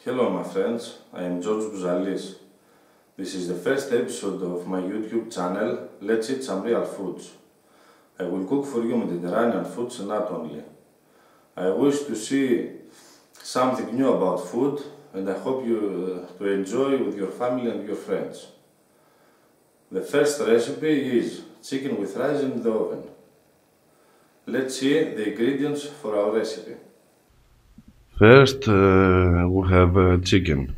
Hello my friends, I am George Bouzalis. This is the first episode of my YouTube channel, Let's Eat Some Real Foods. I will cook for you Mediterranean foods and not only. I wish to see something new about food and I hope you to enjoy with your family and your friends. The first recipe is chicken with rice in the oven. Let's see the ingredients for our recipe. First, we have chicken.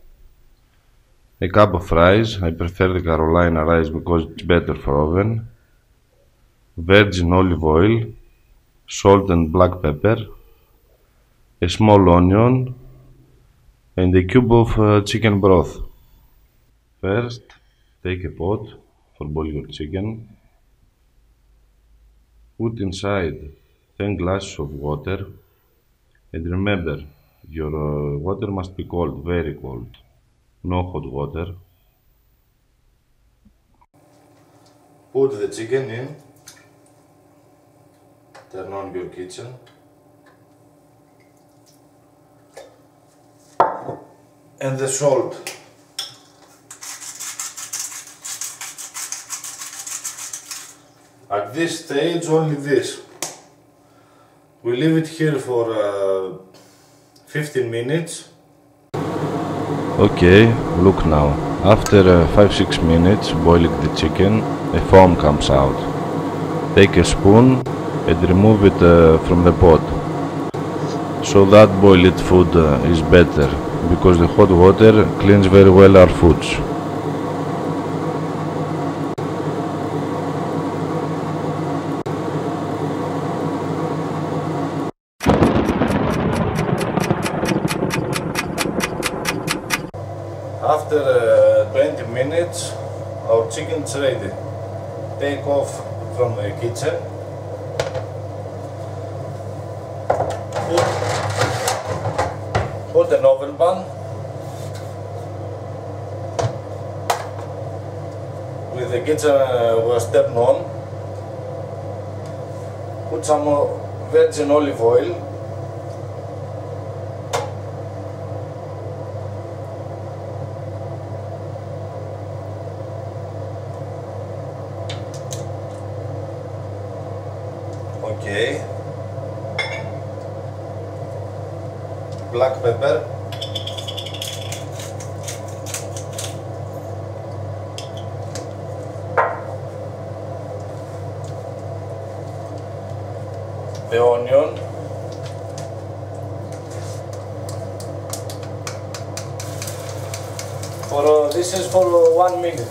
A cup of rice. I prefer the Carolina rice because it's better for oven. Virgin olive oil, salt and black pepper, a small onion, and a cube of chicken broth. First, take a pot for boil your chicken. Put inside 10 glasses of water. And remember, your water must be cold, very cold. No hot water. Put the chicken in. Turn on your kitchen. And the salt. At this stage, only this. We leave it here for 15 minutes. Okay, look now. After 5-6 minutes boiling the chicken, a foam comes out. Take a spoon and remove it from the pot. So that boiled food is better, because the hot water cleans very well our foods. After 20 minutes, our chicken is ready. Take off from the kitchen. Put an oven pan with the kitchen was turned on. Put some virgin olive oil. Okay. Black pepper. The onion. This is for 1 minute.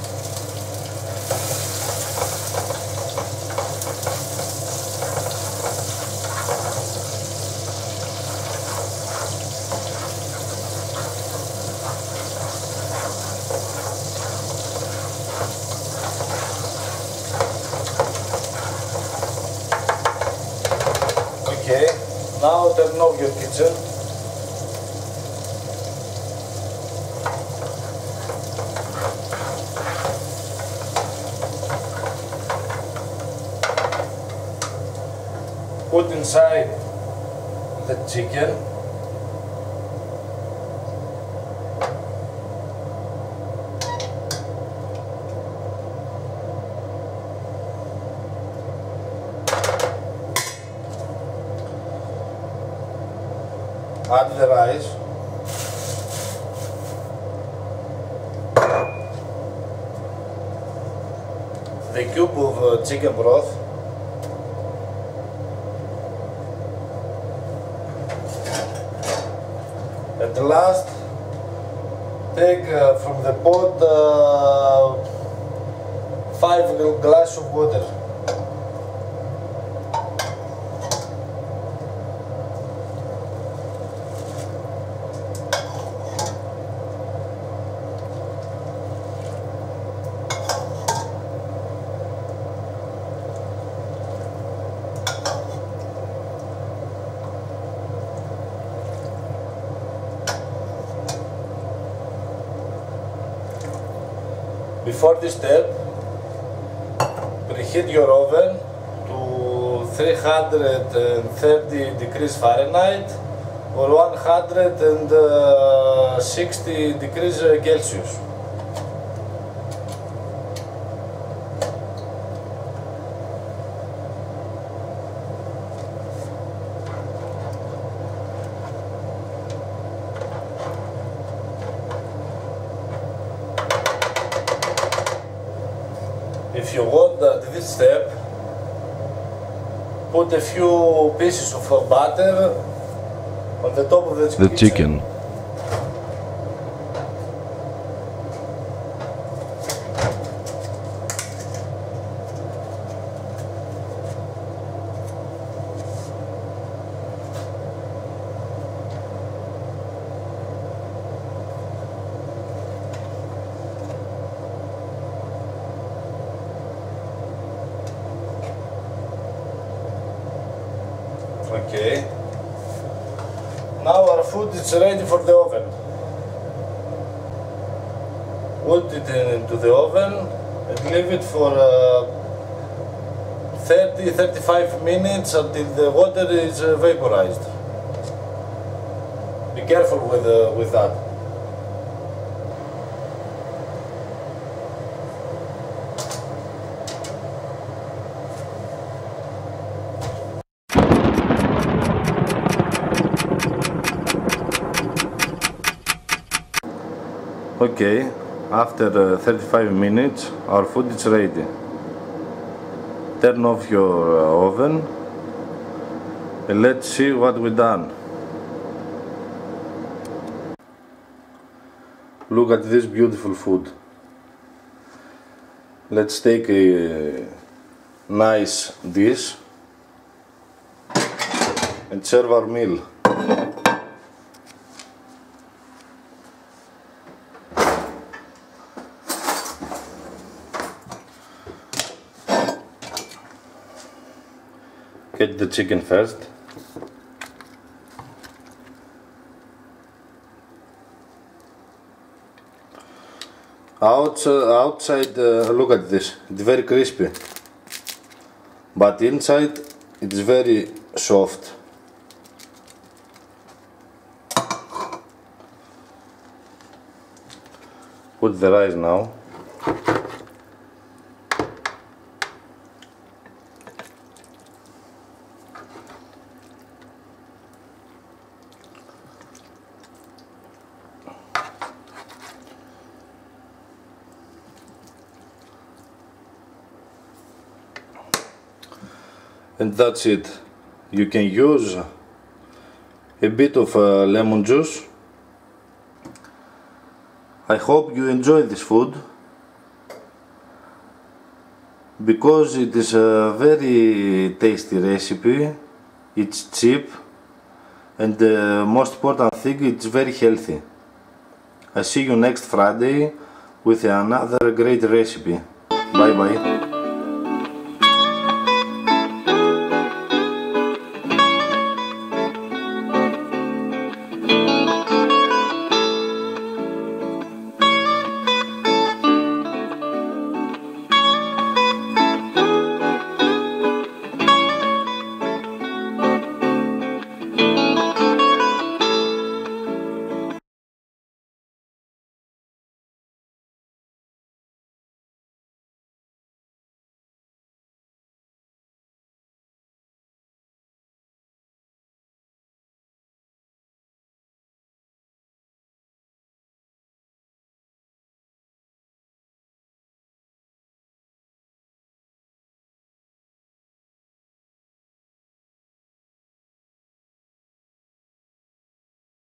Okay, now turn off your kitchen. Put inside the chicken. Add the rice. The cube of chicken broth. At last, take from the pot 5 glasses of water. Before this step, preheat your oven to 330 degrees Fahrenheit for 160 degrees Celsius. If you want at this step, put a few pieces of butter on the top of the chicken. Okay. Now our food is ready for the oven. Put it into the oven and leave it for 30-35 minutes until the water is vaporized. Be careful with that. Okay, after 35 minutes our food is ready. Turn off your oven and let's see what we've done. Look at this beautiful food. Let's take a nice dish and serve our meal. Get the chicken first. Outside, look at this, it's very crispy, but inside it's very soft. Put the rice now. And that's it. You can use a bit of lemon juice. I hope you enjoy this food because it is a very tasty recipe. It's cheap and the most important thing, it's very healthy. I see you next Friday with another great recipe. Bye bye.